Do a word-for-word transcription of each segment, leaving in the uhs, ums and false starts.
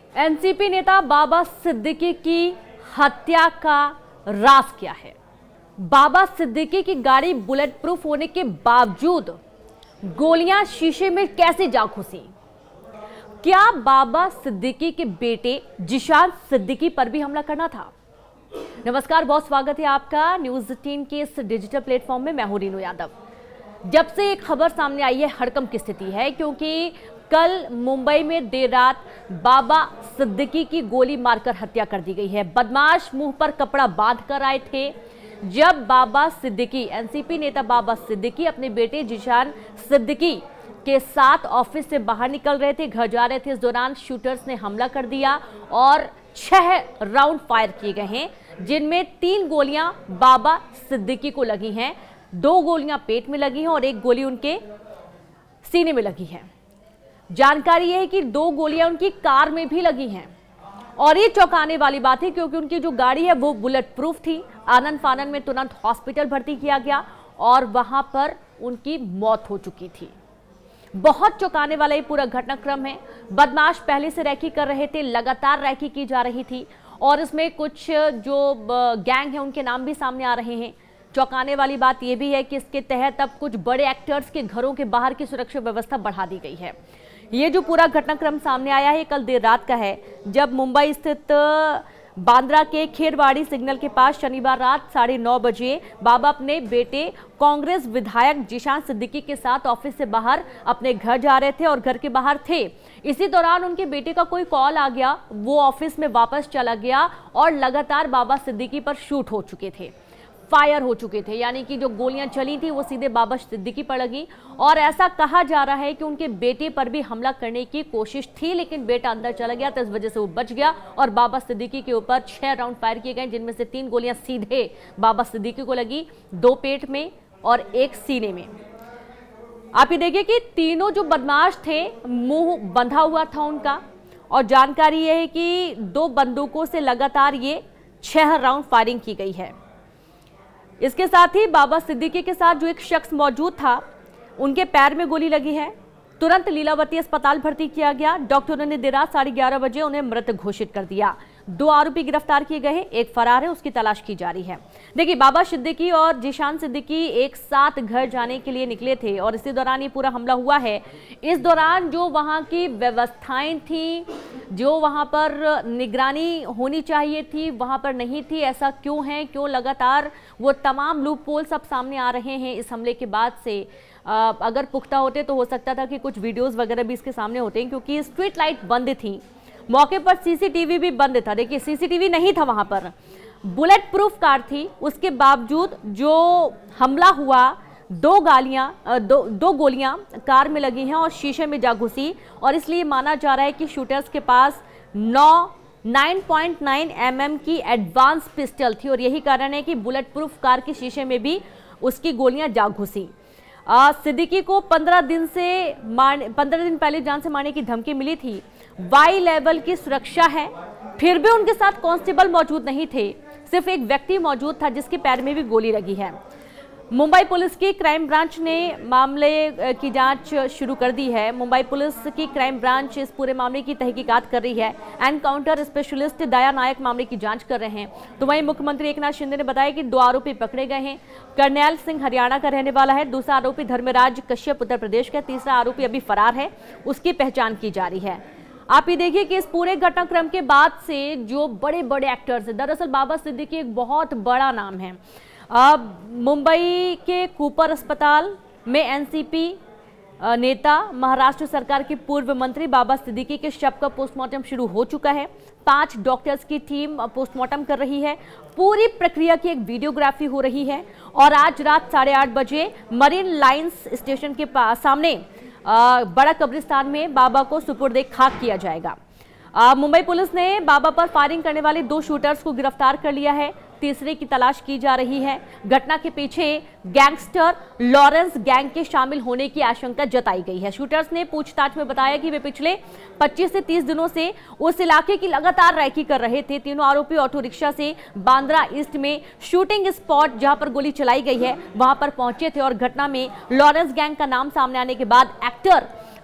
NCP नेता बाबा सिद्दीकी की हत्या का राज क्या है? बाबा सिद्दीकी की गाड़ी बुलेट प्रूफ होने के बावजूद गोलियां शीशे में कैसे जा घुसी? क्या बाबा सिद्दीकी के बेटे जिशान सिद्दीकी पर भी हमला करना था? नमस्कार, बहुत स्वागत है आपका न्यूज एटीन के इस डिजिटल प्लेटफॉर्म में। मैं हूं रीनू यादव। जब से एक खबर सामने आई है, हड़कंप की स्थिति है, क्योंकि कल मुंबई में देर रात बाबा सिद्दीकी की गोली मारकर हत्या कर दी गई है। बदमाश मुंह पर कपड़ा बांध कर आए थे। जब बाबा सिद्दीकी, एनसीपी नेता बाबा सिद्दीकी अपने बेटे जिशान सिद्दीकी के साथ ऑफिस से बाहर निकल रहे थे, घर जा रहे थे, इस दौरान शूटर्स ने हमला कर दिया और छह राउंड फायर किए गए हैं, जिनमें तीन गोलियां बाबा सिद्दीकी को लगी हैं, दो गोलियां पेट में लगी हैं और एक गोली उनके सीने में लगी है। जानकारी यह है कि दो गोलियां उनकी कार में भी लगी हैं और ये चौंकाने वाली बात है, क्योंकि उनकी जो गाड़ी है वो बुलेट प्रूफ थी। आनन फानन में तुरंत हॉस्पिटल भर्ती किया गया और वहां पर उनकी मौत हो चुकी थी। बहुत चौंकाने वाला ये पूरा घटनाक्रम है। बदमाश पहले से रैकी कर रहे थे, लगातार रैकी की जा रही थी और इसमें कुछ जो गैंग है उनके नाम भी सामने आ रहे हैं। चौंकाने वाली बात यह भी है कि इसके तहत अब कुछ बड़े एक्टर्स के घरों के बाहर की सुरक्षा व्यवस्था बढ़ा दी गई है। ये जो पूरा घटनाक्रम सामने आया है कल देर रात का है, जब मुंबई स्थित बांद्रा के खेरवाड़ी सिग्नल के पास शनिवार रात साढ़े नौ बजे बाबा अपने बेटे कांग्रेस विधायक जिशान सिद्दीकी के साथ ऑफिस से बाहर अपने घर जा रहे थे और घर के बाहर थे। इसी दौरान उनके बेटे का कोई कॉल आ गया, वो ऑफिस में वापस चला गया और लगातार बाबा सिद्दीकी पर शूट हो चुके थे, फायर हो चुके थे, यानी कि जो गोलियां चली थी वो सीधे बाबा सिद्दीकी पर लगी। और ऐसा कहा जा रहा है कि उनके बेटे पर भी हमला करने की कोशिश थी, लेकिन बेटा अंदर चला गया तो इस वजह से वो बच गया और बाबा सिद्दीकी के ऊपर छह राउंड फायर किए गए, जिनमें से तीन गोलियां सीधे बाबा सिद्दीकी को लगी, दो पेट में और एक सीने में। आप ये देखिए कि तीनों जो बदमाश थे, मुंह बंधा हुआ था उनका, और जानकारी यह है कि दो बंदूकों से लगातार ये छह राउंड फायरिंग की गई है। इसके साथ ही बाबा सिद्दीकी के साथ जो एक शख्स मौजूद था, उनके पैर में गोली लगी है। तुरंत लीलावती अस्पताल भर्ती किया गया। डॉक्टरों ने देर रात साढ़े ग्यारह बजे उन्हें मृत घोषित कर दिया। दो आरोपी गिरफ्तार किए गए हैं, एक फरार है, उसकी तलाश की जा रही है। देखिए, बाबा सिद्दीकी और जिशान सिद्दीकी एक साथ घर जाने के लिए निकले थे और इसी दौरान ये पूरा हमला हुआ है। इस दौरान जो वहां की व्यवस्थाएं थी, जो वहां पर निगरानी होनी चाहिए थी, वहां पर नहीं थी। ऐसा क्यों है? क्यों लगातार वो तमाम लूप होल सब सामने आ रहे हैं इस हमले के बाद से? आ, अगर पुख्ता होते तो हो सकता था कि कुछ वीडियोस वगैरह भी इसके सामने होते हैं, क्योंकि स्ट्रीट लाइट बंद थी, मौके पर सीसीटीवी भी बंद था। देखिए, सीसीटीवी नहीं था वहां पर, बुलेट प्रूफ कार थी, उसके बावजूद जो हमला हुआ, दो गालियां दो दो गोलियां कार में लगी हैं और शीशे में जा घुसी, और इसलिए माना जा रहा है कि शूटर्स के पास नौ nine point nine M M की एडवांस पिस्टल थी और यही कारण है कि बुलेट प्रूफ कार के शीशे में भी उसकी गोलियां जा घुसी। सिद्दीकी को पंद्रह दिन से मार पंद्रह दिन पहले जान से मारने की धमकी मिली थी। वाई लेवल की सुरक्षा है, फिर भी उनके साथ कांस्टेबल मौजूद नहीं थे, सिर्फ एक व्यक्ति मौजूद था जिसके पैर में भी गोली लगी है। मुंबई पुलिस की क्राइम ब्रांच ने मामले की जांच शुरू कर दी है। मुंबई पुलिस की क्राइम ब्रांच इस पूरे मामले की तहकीकात कर रही है। एनकाउंटर स्पेशलिस्ट दया नायक मामले की जांच कर रहे हैं। तो वहीं मुख्यमंत्री एकनाथ शिंदे ने बताया कि दो आरोपी पकड़े गए हैं। करनैल सिंह हरियाणा का रहने वाला है, दूसरा आरोपी धर्मराज कश्यप उत्तर प्रदेश का, तीसरा आरोपी अभी फरार है, उसकी पहचान की जा रही है। आप ये देखिए कि इस पूरे घटनाक्रम के बाद से जो बड़े बड़े एक्टर्स हैं, दरअसल बाबा सिद्दीकी एक बहुत बड़ा नाम है। अब मुंबई के कूपर अस्पताल में एनसीपी नेता, महाराष्ट्र सरकार के पूर्व मंत्री बाबा सिद्दीकी के शव का पोस्टमार्टम शुरू हो चुका है। पांच डॉक्टर्स की टीम पोस्टमार्टम कर रही है। पूरी प्रक्रिया की एक वीडियोग्राफी हो रही है और आज रात साढ़े आठ बजे मरीन लाइन्स स्टेशन के पास सामने आ, बड़ा कब्रिस्तान में बाबा को सुपुर्द खाक किया जाएगा। मुंबई पुलिस ने बाबा पर फायरिंग करने वाले दो शूटर्स को गिरफ्तार कर लिया है, तीसरे की तलाश की जा रही है। घटना के पीछे गैंगस्टर लॉरेंस गैंग के शामिल होने की आशंका जताई गई है। शूटर्स ने पूछताछ में बताया कि वे पिछले पच्चीस से तीस दिनों से उस इलाके की लगातार रैकी कर रहे थे। तीनों आरोपी ऑटो रिक्शा से बांद्रा ईस्ट में शूटिंग स्पॉट जहां पर गोली चलाई गई है वहां पर पहुंचे थे और घटना में लॉरेंस गैंग का नाम सामने आने के बाद एक्टर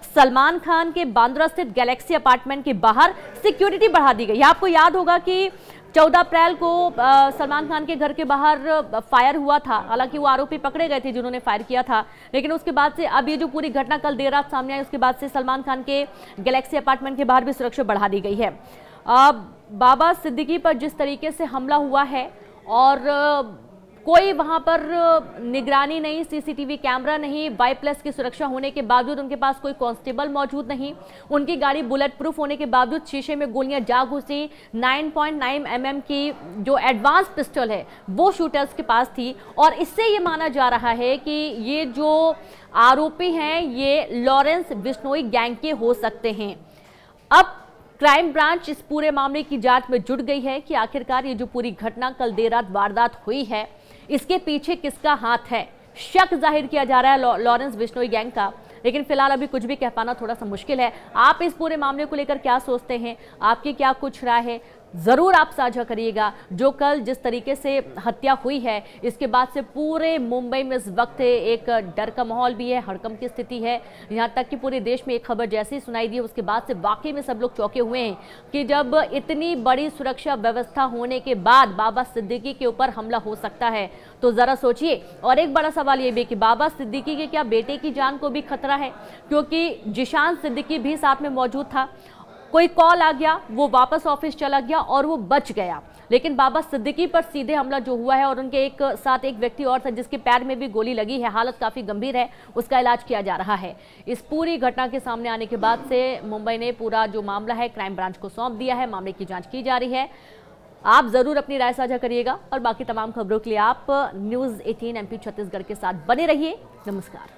सलमान खान के बांद्रा स्थित गैलेक्सी अपार्टमेंट के बाहर सिक्योरिटी बढ़ा दी गई। आपको याद होगा कि चौदह अप्रैल को सलमान खान के घर के बाहर फायर हुआ था। हालांकि वो आरोपी पकड़े गए थे जिन्होंने फायर किया था, लेकिन उसके बाद से अब ये जो पूरी घटना कल देर रात सामने आई, उसके बाद से सलमान खान के गैलेक्सी अपार्टमेंट के बाहर भी सुरक्षा बढ़ा दी गई है। बाबा सिद्दीकी पर जिस तरीके से हमला हुआ है और कोई वहां पर निगरानी नहीं, सीसीटीवी कैमरा नहीं, वाई प्लस की सुरक्षा होने के बावजूद उनके पास कोई कांस्टेबल मौजूद नहीं, उनकी गाड़ी बुलेट प्रूफ होने के बावजूद शीशे में गोलियां जा घुसी। नौ पॉइंट नौ एम एम की जो एडवांस पिस्टल है वो शूटर्स के पास थी और इससे ये माना जा रहा है कि ये जो आरोपी हैं ये लॉरेंस बिश्नोई गैंग के हो सकते हैं। अब क्राइम ब्रांच इस पूरे मामले की जांच में जुट गई है कि आखिरकार ये जो पूरी घटना कल देर रात वारदात हुई है इसके पीछे किसका हाथ है। शक जाहिर किया जा रहा है लॉरेंस बिश्नोई गैंग का, लेकिन फिलहाल अभी कुछ भी कह पाना थोड़ा सा मुश्किल है। आप इस पूरे मामले को लेकर क्या सोचते हैं, आपकी क्या कुछ राय है, जरूर आप साझा करिएगा। जो कल जिस तरीके से हत्या हुई है इसके बाद से पूरे मुंबई में इस वक्त एक डर का माहौल भी है, हड़कंप की स्थिति है। यहाँ तक कि पूरे देश में एक खबर जैसे ही सुनाई दी उसके बाद से वाकई में सब लोग चौंके हुए हैं कि जब इतनी बड़ी सुरक्षा व्यवस्था होने के बाद बाबा सिद्दीकी के ऊपर हमला हो सकता है तो जरा सोचिए। और एक बड़ा सवाल ये भी कि बाबा सिद्दीकी के क्या बेटे की जान को भी खतरा है, क्योंकि जिशान सिद्दीकी भी साथ में मौजूद था। कोई कॉल आ गया, वो वापस ऑफिस चला गया और वो बच गया, लेकिन बाबा सिद्दीकी पर सीधे हमला जो हुआ है और उनके एक साथ एक व्यक्ति और था जिसके पैर में भी गोली लगी है, हालत काफी गंभीर है, उसका इलाज किया जा रहा है। इस पूरी घटना के सामने आने के बाद से मुंबई ने पूरा जो मामला है क्राइम ब्रांच को सौंप दिया है, मामले की जांच की जा रही है। आप जरूर अपनी राय साझा करिएगा और बाकी तमाम खबरों के लिए आप न्यूज अठारह एमपी छत्तीसगढ़ के साथ बने रहिए। नमस्कार।